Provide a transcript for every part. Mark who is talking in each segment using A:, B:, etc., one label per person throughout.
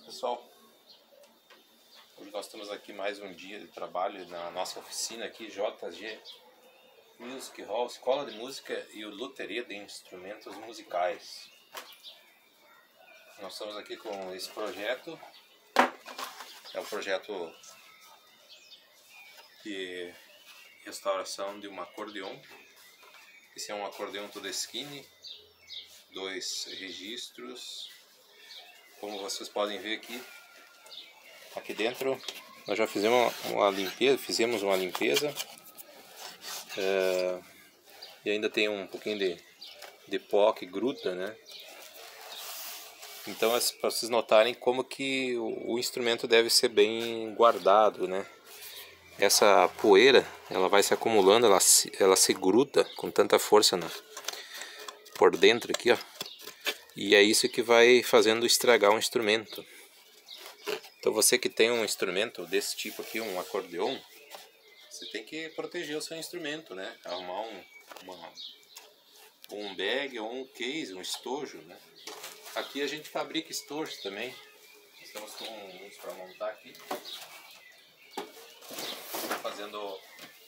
A: Pessoal, hoje nós estamos aqui mais um dia de trabalho na nossa oficina aqui, JG Music Hall, Escola de Música e o Loteria de Instrumentos Musicais. Nós estamos aqui com esse projeto, é um projeto de restauração de um acordeon. Esse é um acordeon Todeschini, 2 registros. Como vocês podem ver aqui dentro nós já fizemos uma limpeza, e ainda tem um pouquinho de pó que gruda, né? Então é para vocês notarem como que o instrumento deve ser bem guardado, né? Essa poeira, ela vai se acumulando, ela se gruda com tanta força por dentro aqui, ó. E é isso que vai fazendo estragar um instrumento. Então você que tem um instrumento desse tipo aqui, um acordeon, você tem que proteger o seu instrumento, né? Arrumar um bag ou um case, um estojo, né? Aqui a gente fabrica estojos também. Estamos com uns para montar aqui. Fazendo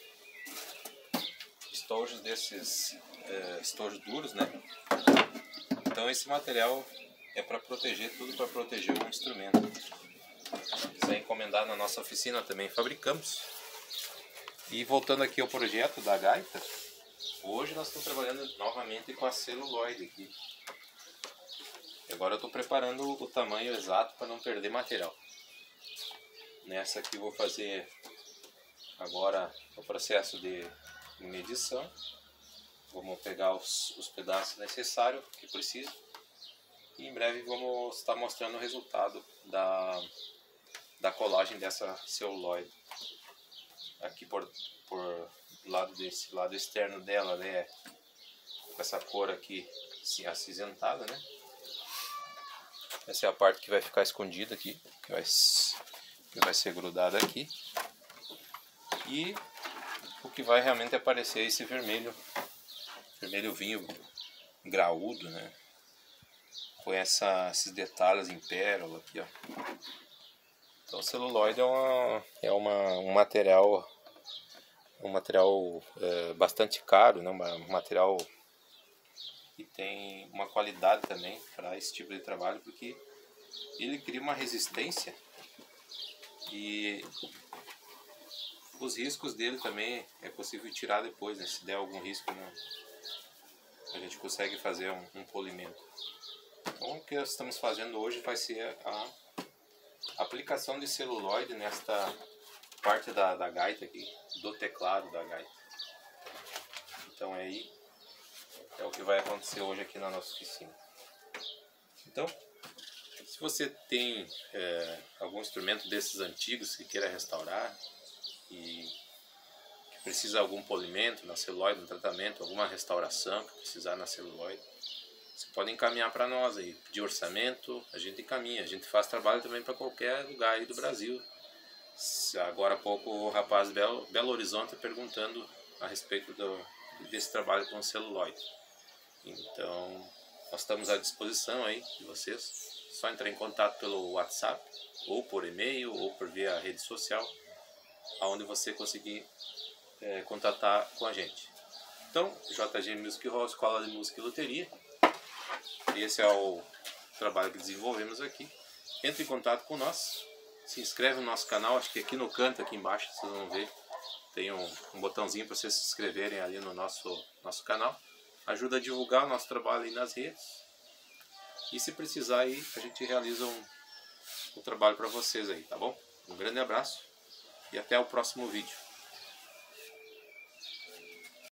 A: estojos desses estojos duros, né? Então esse material é para proteger tudo, para proteger o instrumento. Se quiser encomendar na nossa oficina também fabricamos. E voltando aqui ao projeto da gaita, hoje nós estamos trabalhando novamente com a celuloide aqui. E agora eu estou preparando o tamanho exato para não perder material. Nessa aqui eu vou fazer agora o processo de medição. Vamos pegar os pedaços necessários que precisa. E em breve vamos estar mostrando o resultado da colagem dessa celuloide. Aqui por desse lado externo dela, né, com essa cor aqui acinzentada, né? Essa é a parte que vai ficar escondida aqui, que vai ser grudada aqui. E o que vai realmente aparecer é esse vermelho vinho graúdo, né? Com esses detalhes em pérola aqui, ó. Então o celuloide é um material bastante caro, né? Um material que tem uma qualidade também para esse tipo de trabalho, porque ele cria uma resistência e os riscos dele também é possível tirar depois, né? Se der algum risco, né? A gente consegue fazer um polimento. Então o que nós estamos fazendo hoje vai ser a aplicação de celuloide nesta parte da gaita aqui, do teclado da gaita. Então aí é o que vai acontecer hoje aqui na nossa oficina. Então, se você tem algum instrumento desses antigos que queira restaurar e que precisa de algum polimento na celuloide, um tratamento, alguma restauração que precisar na celuloide, você pode encaminhar para nós aí, pedir orçamento, a gente encaminha. A gente faz trabalho também para qualquer lugar aí do Brasil. Agora há pouco o rapaz de Belo Horizonte perguntando a respeito desse trabalho com celuloide. Então nós estamos à disposição aí de vocês. Só entrar em contato pelo WhatsApp, ou por e-mail, ou por via rede social, aonde você conseguir contatar com a gente. Então, JG Music Hall, Escola de Música e Loteria. Esse é o trabalho que desenvolvemos aqui. Entre em contato com nós, se inscreve no nosso canal, acho que aqui no canto, aqui embaixo, vocês vão ver, tem um botãozinho para vocês se inscreverem ali no nosso canal. Ajuda a divulgar o nosso trabalho aí nas redes. E se precisar aí, a gente realiza um trabalho para vocês aí, tá bom? Um grande abraço e até o próximo vídeo.